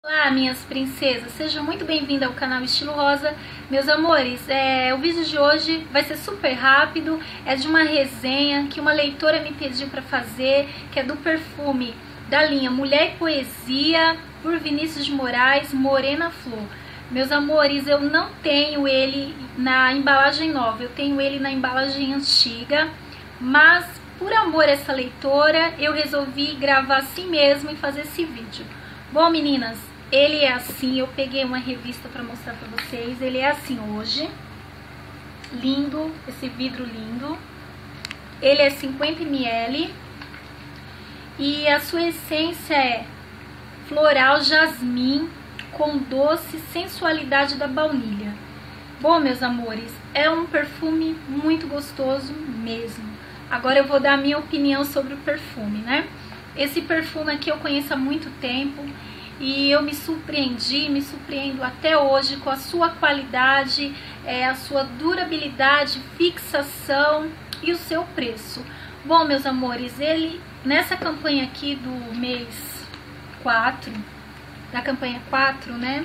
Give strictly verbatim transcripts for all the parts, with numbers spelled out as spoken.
Olá, minhas princesas, sejam muito bem-vindas ao canal Estilo Rosa. Meus amores, é, o vídeo de hoje vai ser super rápido, é de uma resenha que uma leitora me pediu para fazer, que é do perfume da linha Mulher e Poesia, por Vinícius de Moraes, Morena Flor. Meus amores, eu não tenho ele na embalagem nova, eu tenho ele na embalagem antiga, mas por amor a essa leitora, eu resolvi gravar assim mesmo e fazer esse vídeo. Bom, meninas, ele é assim, eu peguei uma revista para mostrar para vocês, ele é assim hoje, lindo, esse vidro lindo, ele é cinquenta mililitros e a sua essência é floral jasmim com doce sensualidade da baunilha. Bom, meus amores, é um perfume muito gostoso mesmo. Agora eu vou dar a minha opinião sobre o perfume, né? Esse perfume aqui eu conheço há muito tempo e eu me surpreendi, me surpreendo até hoje com a sua qualidade, é, a sua durabilidade, fixação e o seu preço. Bom, meus amores, ele nessa campanha aqui do mês quatro, da campanha quatro, né?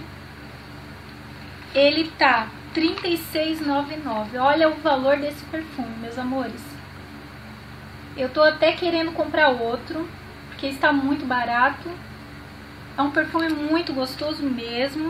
Ele tá trinta e seis reais e noventa e nove centavos. Olha o valor desse perfume, meus amores. Eu tô até querendo comprar outro, porque está muito barato. É um perfume muito gostoso mesmo.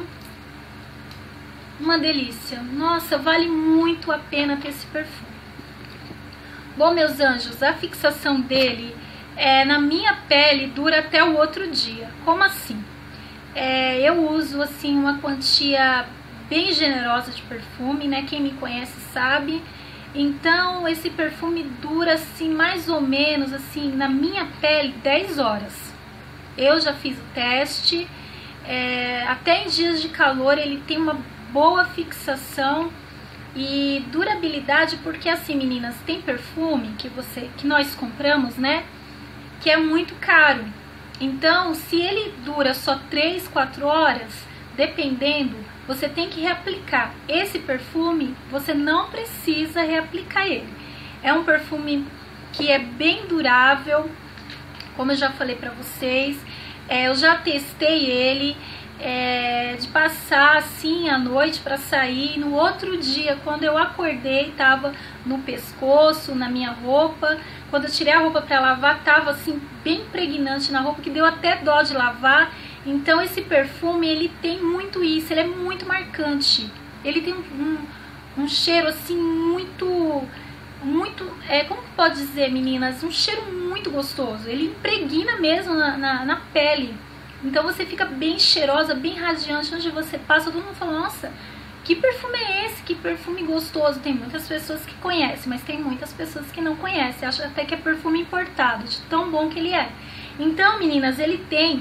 Uma delícia. Nossa, vale muito a pena ter esse perfume. Bom, meus anjos, a fixação dele é, na minha pele dura até o outro dia. Como assim? É, eu uso assim uma quantia bem generosa de perfume, né? Quem me conhece sabe. Então esse perfume dura assim mais ou menos assim na minha pele dez horas. Eu já fiz o teste, é, até em dias de calor ele tem uma boa fixação e durabilidade, porque assim, meninas, tem perfume que, você, que nós compramos, né, que é muito caro. Então, se ele dura só três, quatro horas, dependendo, você tem que reaplicar. Esse perfume, você não precisa reaplicar ele. É um perfume que é bem durável, como eu já falei pra vocês. É, eu já testei ele, é, de passar assim à noite pra sair. No outro dia, quando eu acordei, tava no pescoço, na minha roupa. Quando eu tirei a roupa pra lavar, tava assim bem pregnante na roupa, que deu até dó de lavar. Então esse perfume, ele tem muito isso, ele é muito marcante. Ele tem um, um, um cheiro assim muito, muito, é, como pode dizer, meninas? Um cheiro muito gostoso, ele impregna mesmo na, na, na pele. Então você fica bem cheirosa, bem radiante, onde você passa, todo mundo fala, nossa, que perfume é esse? Que perfume gostoso. Tem muitas pessoas que conhecem, mas tem muitas pessoas que não conhecem, acham até que é perfume importado, de tão bom que ele é. Então, meninas, ele tem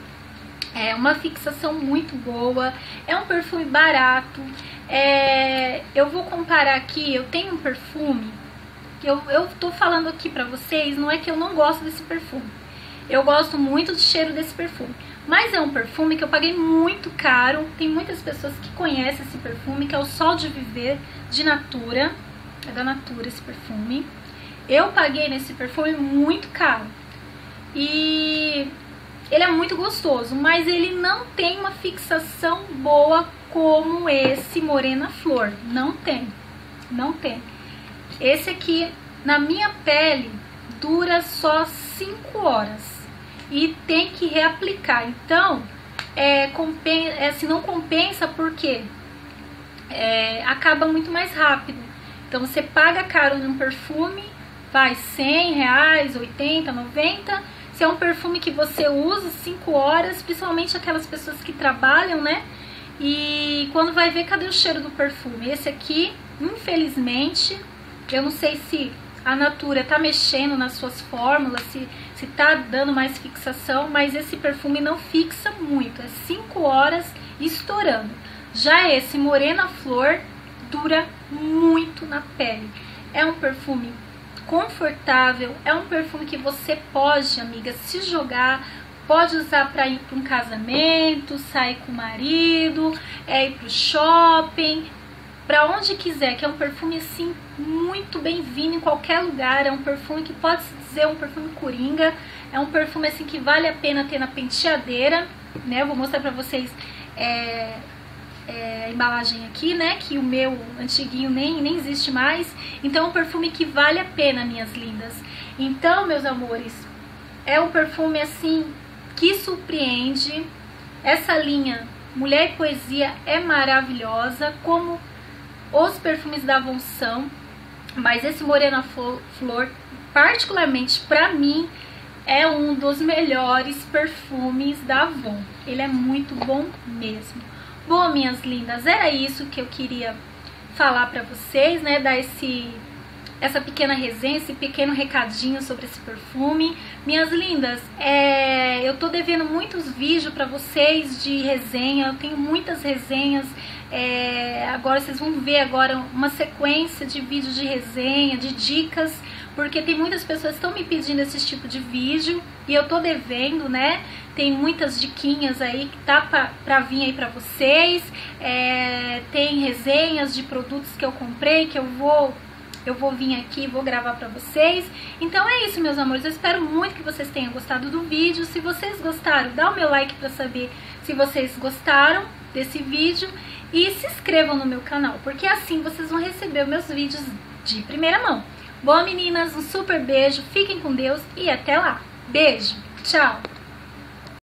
é uma fixação muito boa, é um perfume barato. É, eu vou comparar aqui, eu tenho um perfume, eu, eu tô falando aqui pra vocês, não é que eu não gosto desse perfume. Eu gosto muito do cheiro desse perfume, mas é um perfume que eu paguei muito caro. Tem muitas pessoas que conhecem esse perfume, que é o Sol de Viver, de Natura. É da Natura esse perfume. Eu paguei nesse perfume muito caro. E ele é muito gostoso, mas ele não tem uma fixação boa como esse Morena Flor. Não tem, não tem. Esse aqui, na minha pele, dura só cinco horas e tem que reaplicar. Então, é, compensa, é, se não compensa, porque é, acaba muito mais rápido. Então, você paga caro num perfume, vai cem reais, oitenta, noventa. Se é um perfume que você usa cinco horas, principalmente aquelas pessoas que trabalham, né? E quando vai ver, cadê o cheiro do perfume? Esse aqui, infelizmente, eu não sei se a Natura tá mexendo nas suas fórmulas, se, se tá dando mais fixação, mas esse perfume não fixa muito, é cinco horas estourando. Já esse Morena Flor dura muito na pele. É um perfume confortável, é um perfume que você pode, amiga, se jogar, pode usar para ir para um casamento, sair com o marido, é ir para o shopping. pra onde quiser, que é um perfume assim muito bem-vindo em qualquer lugar. É um perfume que pode se dizer um perfume coringa, é um perfume assim que vale a pena ter na penteadeira, né? Eu vou mostrar pra vocês é, é, a embalagem aqui, né? Que o meu antiguinho nem, nem existe mais. Então é um perfume que vale a pena, minhas lindas. Então, meus amores, é um perfume assim que surpreende. Essa linha Mulher e Poesia é maravilhosa, como os perfumes da Avon são, mas esse Morena Flor, particularmente pra mim, é um dos melhores perfumes da Avon. Ele é muito bom mesmo. Bom, minhas lindas, era isso que eu queria falar pra vocês, né? Dar esse, essa pequena resenha, esse pequeno recadinho sobre esse perfume. Minhas lindas, é, eu tô devendo muitos vídeos pra vocês de resenha. Eu tenho muitas resenhas. É, agora vocês vão ver agora uma sequência de vídeos de resenha, de dicas, porque tem muitas pessoas que estão me pedindo esse tipo de vídeo e eu tô devendo, né? Tem muitas diquinhas aí que tá pra, pra vir aí pra vocês. É, tem resenhas de produtos que eu comprei que eu vou... Eu vou vir aqui e vou gravar pra vocês. Então é isso, meus amores. Eu espero muito que vocês tenham gostado do vídeo. Se vocês gostaram, dá o meu like pra saber se vocês gostaram desse vídeo. E se inscrevam no meu canal, porque assim vocês vão receber meus vídeos de primeira mão. Bom, meninas, um super beijo. Fiquem com Deus e até lá. Beijo. Tchau.